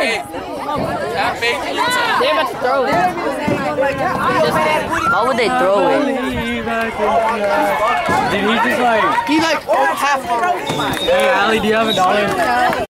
They're about to throw it. How would they throw it? Did he just like... He like half. Hey, Allie, do you have $1?